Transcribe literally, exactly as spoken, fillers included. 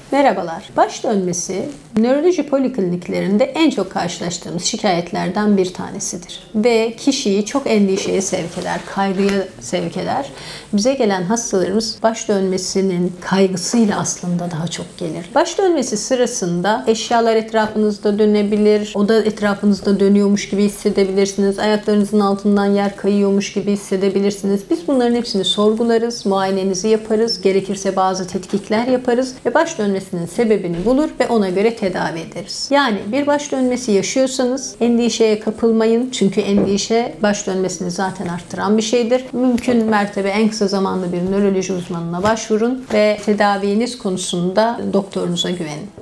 Merhabalar. Baş dönmesi nöroloji polikliniklerinde en çok karşılaştığımız şikayetlerden bir tanesidir. Ve kişiyi çok endişeye sevk eder, kaygıya sevk eder. Bize gelen hastalarımız baş dönmesinin kaygısıyla aslında daha çok gelir. Baş dönmesi sırasında eşyalar etrafınızda dönebilir, oda etrafınızda dönüyormuş gibi hissedebilirsiniz, ayaklarınızın altından yer kayıyormuş gibi hissedebilirsiniz. Biz bunların hepsini sorgularız, muayenenizi yaparız, gerekirse bazı tetkikler yaparız ve baş dönmesinin sebebini bulur ve ona göre tedavi ederiz. Yani bir baş dönmesi yaşıyorsanız endişeye kapılmayın. Çünkü endişe baş dönmesini zaten arttıran bir şeydir. Mümkün mertebe en kısa zamanda bir nöroloji uzmanına başvurun ve tedaviniz konusunda doktorunuza güvenin.